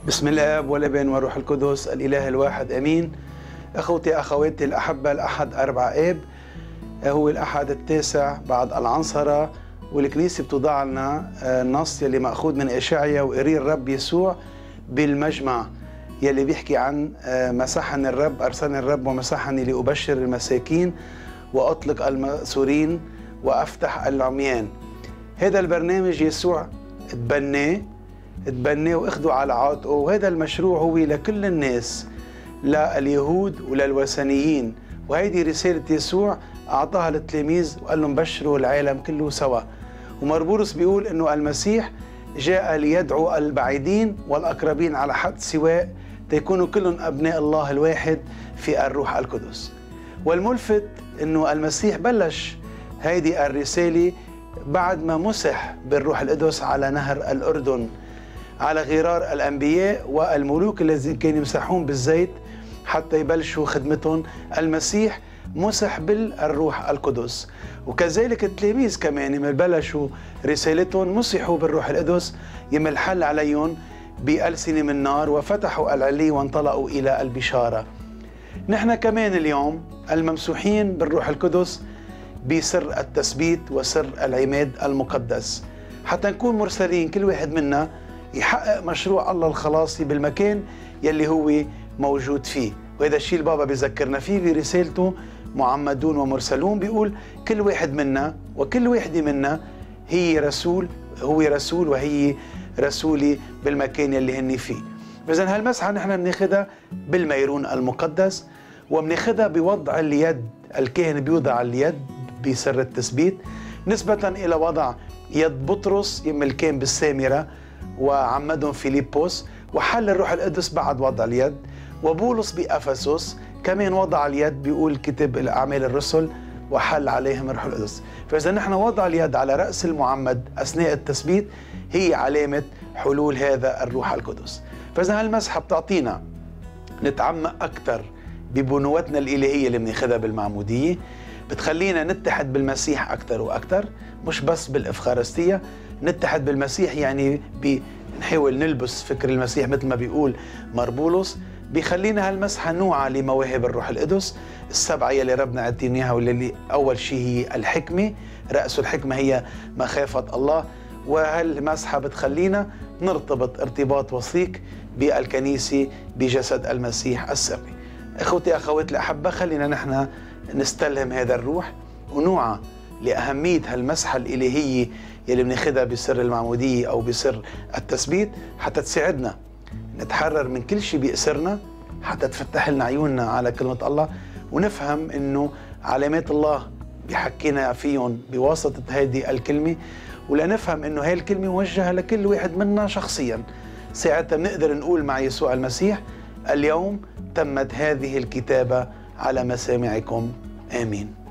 بسم الآب والابن والروح القدس الإله الواحد أمين. أخوتي أخواتي الأحبة، الأحد 4 آب هو الأحد التاسع بعد العنصرة، والكنيسة بتوضع لنا النص يلي مأخوذ من إشعيا وإري الرب يسوع بالمجمع يلي بيحكي عن مسحني الرب أرسلني الرب ومسحني لأبشر المساكين وأطلق المأسورين وأفتح العميان. هذا البرنامج يسوع تبناه واخده على عاتقه، وهذا المشروع هو لكل الناس، لليهود وللوثنيين، وهيدي رسالة يسوع أعطاها للتلاميذ وقال لهم بشروا العالم كله سوا. ومربولس بيقول إنه المسيح جاء ليدعو البعيدين والأقربين على حد سواء تيكونوا كلهم أبناء الله الواحد في الروح القدس. والملفت إنه المسيح بلش هيدي الرسالة بعد ما مسح بالروح القدس على نهر الأردن على غرار الأنبياء والملوك الذين كانوا يمسحون بالزيت حتى يبلشوا خدمتهم. المسيح مسح بالروح القدس، وكذلك التلاميذ كمان يوم بلشوا رسالتهم مسحوا بالروح القدس، يوم الحل عليهم بألسنة من نار وفتحوا العلي وانطلقوا إلى البشارة. نحن كمان اليوم الممسوحين بالروح القدس بسر التثبيت وسر العماد المقدس، حتى نكون مرسلين كل واحد منا يحقق مشروع الله الخلاصي بالمكان يلي هو موجود فيه. وهذا الشيء البابا بيذكرنا فيه برسالته معمدون ومرسلون، بيقول كل واحد منا وكل واحدة منا هو رسول وهي رسولي بالمكان يلي هني فيه. فإذا هالمسحة نحن بناخدها بالميرون المقدس، وبناخدها بوضع اليد. الكاهن بيوضع اليد بسر التثبيت نسبة إلى وضع يد بطرس يم كان بالسامرة وعمدهم فيليبوس، وحل الروح القدس بعد وضع اليد. وبولس بأفسس كمان وضع اليد، بيقول كتاب الأعمال الرسل وحل عليهم الروح القدس. فإذا نحن وضع اليد على رأس المعمد أثناء التثبيت هي علامة حلول هذا الروح القدس. فإذا هالمسحة بتعطينا نتعمق أكثر ببنوتنا الإلهية اللي بناخدها بالمعمودية، بتخلينا نتحد بالمسيح أكثر وأكثر، مش بس بالإفخارستية. نتحد بالمسيح يعني بنحاول نلبس فكر المسيح مثل ما بيقول مربولس. بيخلينا هالمسحة نوعى لمواهب الروح القدس السبعة يلي ربنا عطينا اياها، واللي أول شيء هي الحكمة. رأس الحكمة هي مخافة الله، وهالمسحة بتخلينا نرتبط ارتباط وثيق بالكنيسة بجسد المسيح السري. اخوتي اخواتي الأحبة، خلينا نحن نستلهم هذا الروح ونوعى لأهمية هالمسحة الإلهية يلي بناخدها بسر المعمودية أو بسر التثبيت، حتى تساعدنا نتحرر من كل شيء بيأسرنا، حتى تفتح لنا عيوننا على كلمة الله، ونفهم إنه علامات الله بيحكينا فيهم بواسطة هذه الكلمة، ولا نفهم إنه هاي الكلمة موجهة لكل واحد منا شخصيا. ساعتها بنقدر نقول مع يسوع المسيح اليوم تمت هذه الكتابة على مسامعكم. آمين.